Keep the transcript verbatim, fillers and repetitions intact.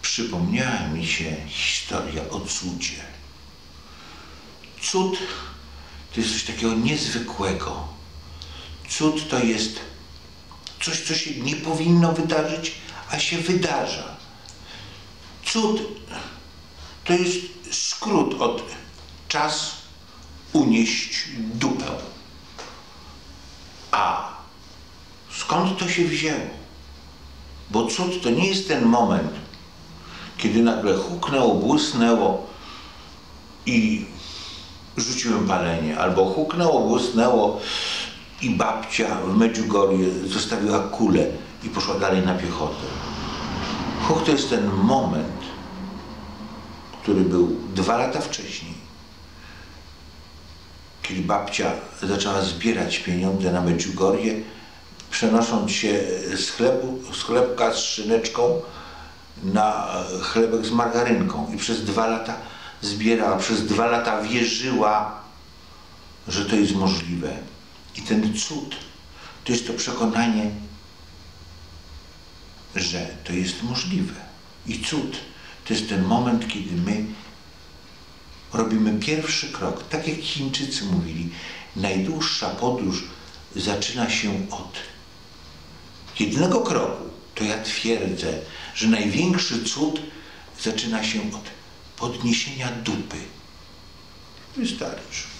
przypomniała mi się historia o cudzie. Cud to jest coś takiego niezwykłego. Cud to jest coś, co się nie powinno wydarzyć, a się wydarza. Cud to jest skrót od czas unieść dupę. A skąd to się wzięło? Bo cud to nie jest ten moment, kiedy nagle huknęło, błysnęło i rzuciłem palenie, albo huknęło, błysnęło i babcia w Medjugorje zostawiła kulę i poszła dalej na piechotę. Huk to jest ten moment, który był dwa lata wcześniej, kiedy babcia zaczęła zbierać pieniądze na Medjugorje, przenosząc się z chlebu, z chlebka z szyneczką na chlebek z margarynką. I przez dwa lata zbierała, przez dwa lata wierzyła, że to jest możliwe. I ten cud to jest to przekonanie, że to jest możliwe. I cud to jest ten moment, kiedy my robimy pierwszy krok. Tak jak Chińczycy mówili, najdłuższa podróż zaczyna się od jednego kroku. To ja twierdzę, że największy cud zaczyna się od podniesienia dupy. Wystarczy.